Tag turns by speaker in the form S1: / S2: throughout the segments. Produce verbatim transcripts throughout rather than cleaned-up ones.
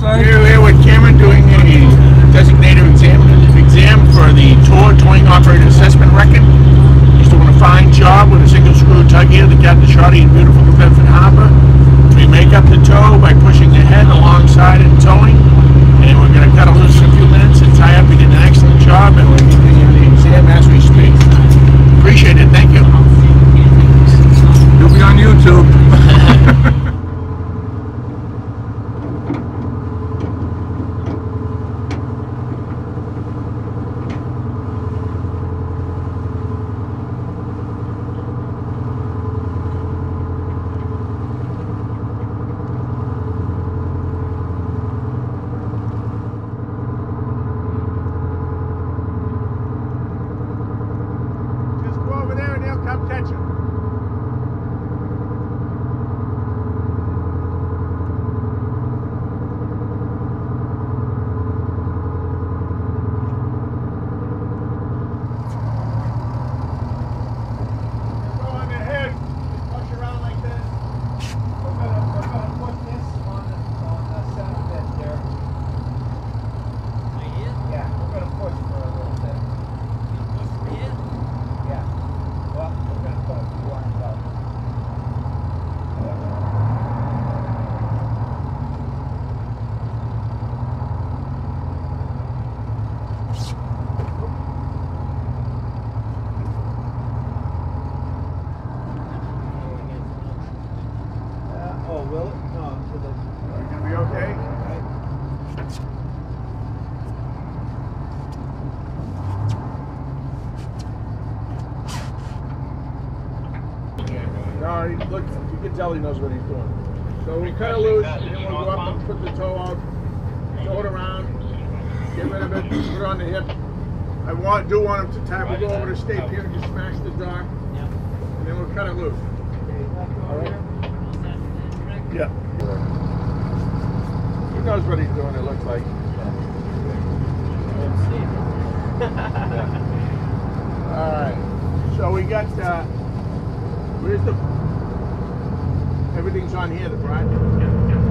S1: like?
S2: We're here with Cameron doing a designated exam exam for the TOAR Towing Operator Assessment Record. He's doing a fine job with a single screw tug here that got the shorty in beautiful New Bedford Harbor. We make up the tow by pushing the head alongside and towing. And we're going to cut a loose in a few minutes and tie up. He did an excellent job, and we're continuing the exam as we speak. Appreciate it. Thank you.
S1: You'll be on YouTube.
S2: Come catch him. Go on your head. Push around like this. We're gonna we're gonna put this on the on the center bit there.
S3: Right here?
S2: Yeah, we're gonna push for a little bit.
S3: Push from here?
S2: Yeah. Well, we're going to put a few lines out. Uh, oh, will it? No, so the... Are you going to be okay? No, he, look, you can tell he knows what he's doing. So we cut it loose, and then we'll go up and put the toe out, tow it around, get rid of it, put it on the hip. I want, do want him to tap. We'll go over to State Pier and just smash the dock, and then we'll cut it loose. All right? Yeah. He knows what he's doing, it looks like. All right. So we got, uh, where's the, everything's on here, the project.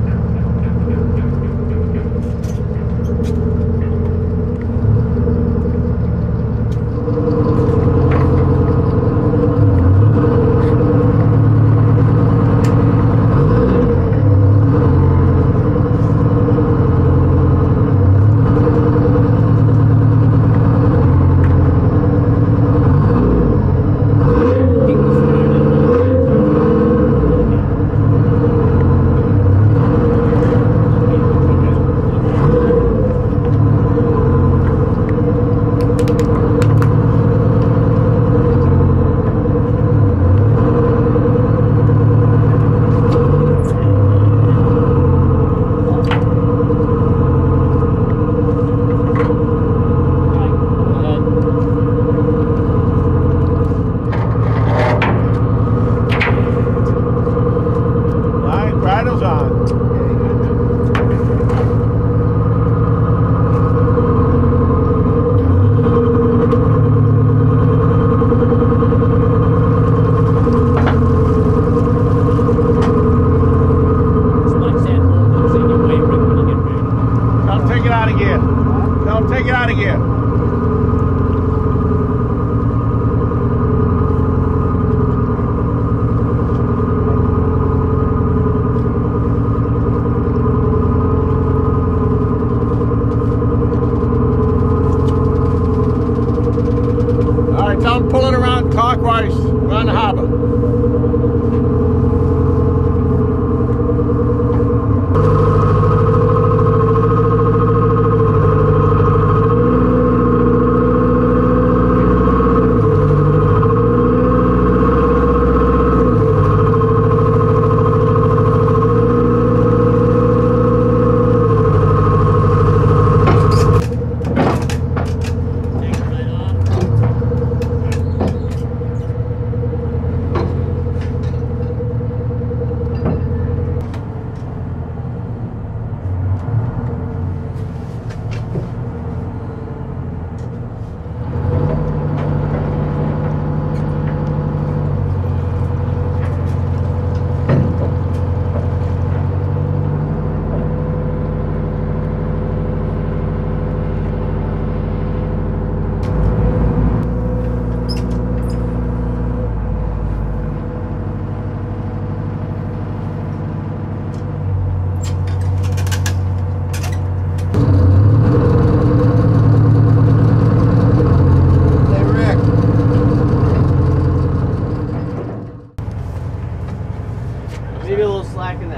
S2: Take it out of here. All right, tell him pull it around clockwise around the harbor.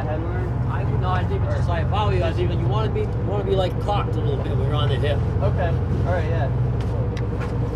S1: headline?
S3: I would no, I think it's just like if I were you, I was even you want to be want to be like cocked a little bit when you're on the hip.
S1: Okay. All right. Yeah. Cool.